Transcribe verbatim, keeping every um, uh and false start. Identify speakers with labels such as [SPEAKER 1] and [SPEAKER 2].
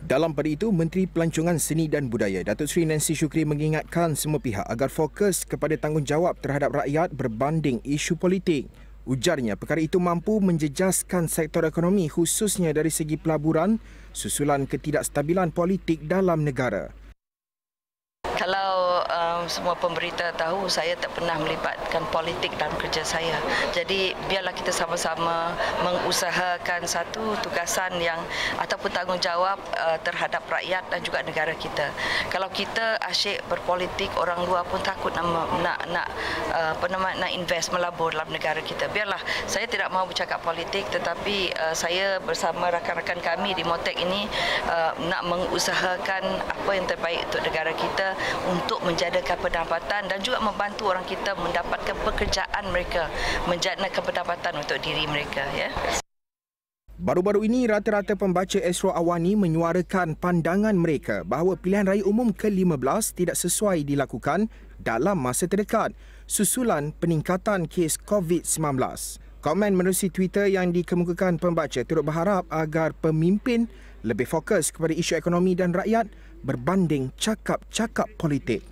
[SPEAKER 1] Dalam pada itu, Menteri Pelancongan Seni dan Budaya Datuk Seri Nancy Shukri mengingatkan semua pihak agar fokus kepada tanggungjawab terhadap rakyat berbanding isu politik. Ujarnya, perkara itu mampu menjejaskan sektor ekonomi khususnya dari segi pelaburan susulan ketidakstabilan politik dalam negara.
[SPEAKER 2] Kalau um, semua pemberita tahu, saya tak pernah melibatkan politik dalam kerja saya. Jadi biarlah kita sama-sama mengusahakan satu tugasan yang ataupun tanggungjawab uh, terhadap rakyat dan juga negara kita. Kalau kita asyik berpolitik, orang luar pun takut nak nak nak uh, apa nama nak invest melabur dalam negara kita. Biarlah, saya tidak mahu bercakap politik, tetapi uh, saya bersama rakan-rakan kami di Motek ini uh, nak mengusahakan apa yang terbaik untuk negara kita, untuk menjadikan pendapatan dan juga membantu orang kita mendapatkan pekerjaan mereka, menjadikan pendapatan untuk diri mereka. Ya.
[SPEAKER 1] Baru-baru ini, rata-rata pembaca Astro Awani menyuarakan pandangan mereka bahawa pilihan raya umum ke lima belas tidak sesuai dilakukan dalam masa terdekat susulan peningkatan kes COVID sembilan belas. Komen menerusi Twitter yang dikemukakan pembaca turut berharap agar pemimpin lebih fokus kepada isu ekonomi dan rakyat berbanding cakap-cakap politik.